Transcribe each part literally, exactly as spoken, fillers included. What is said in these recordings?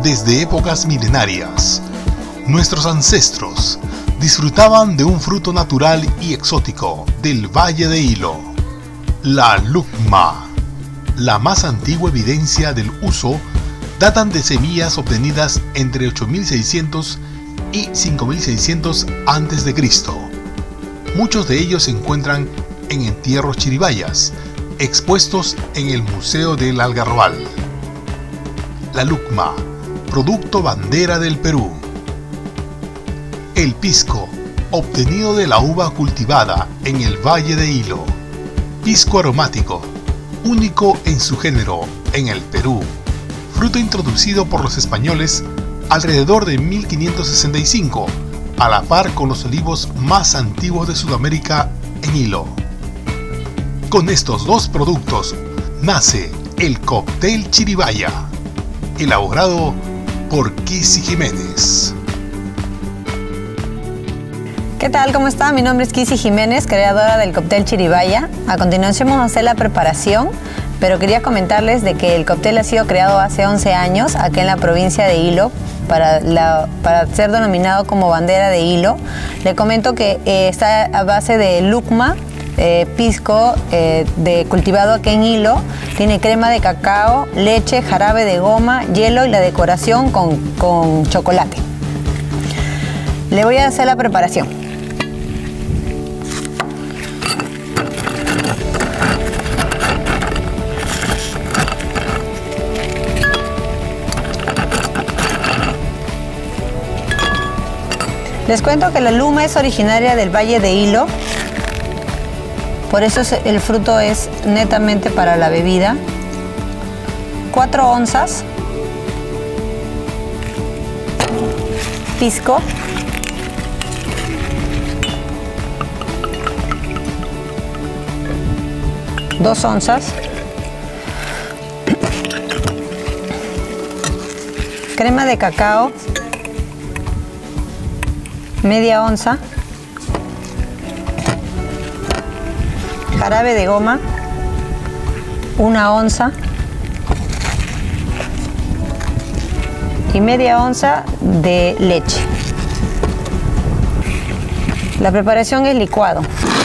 desde épocas milenarias. Nuestros ancestros disfrutaban de un fruto natural y exótico del Valle de Hilo, la lucma. La más antigua evidencia del uso datan de semillas obtenidas entre ocho mil seiscientos y cinco mil seiscientos antes de Cristo. Muchos de ellos se encuentran en entierros chiribayas, expuestos en el Museo del Algarrobal. La lucma, producto bandera del Perú. El pisco, obtenido de la uva cultivada en el Valle de Hilo. Pisco aromático, único en su género en el Perú. Fruto introducido por los españoles alrededor de mil quinientos sesenta y cinco, a la par con los olivos más antiguos de Sudamérica en Hilo. Con estos dos productos nace el cóctel Chiribaya, elaborado por Kissy Jiménez. ¿Qué tal? ¿Cómo está? Mi nombre es Kissy Jiménez, creadora del cóctel Chiribaya. A continuación vamos a hacer la preparación, pero quería comentarles de que el cóctel ha sido creado hace once años aquí en la provincia de Hilo para, la, para ser denominado como bandera de Hilo. Le comento que eh, está a base de lucma, eh, pisco eh, de, cultivado aquí en Hilo, tiene crema de cacao, leche, jarabe de goma, hielo y la decoración con, con chocolate. Le voy a hacer la preparación. Les cuento que la luma es originaria del Valle de Hilo, por eso el fruto es netamente para la bebida. cuatro onzas, pisco, dos onzas, crema de cacao, media onza, jarabe de goma, una onza y media onza de leche. La preparación es licuado.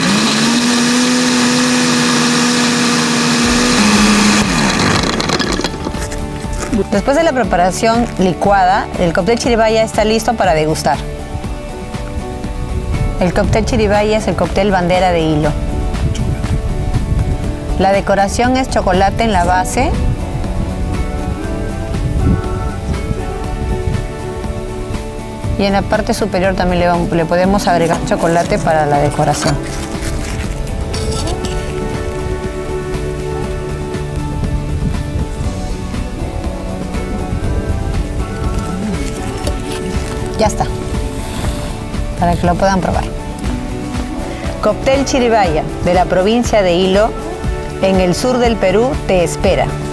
Después de la preparación licuada, el cóctel Chiribaya está listo para degustar. El cóctel Chiribaya es el cóctel bandera de Hilo. La decoración es chocolate en la base. Y en la parte superior también le, le podemos agregar chocolate para la decoración. Ya está, para que lo puedan probar. Cóctel Chiribaya de la provincia de Hilo, en el sur del Perú, te espera.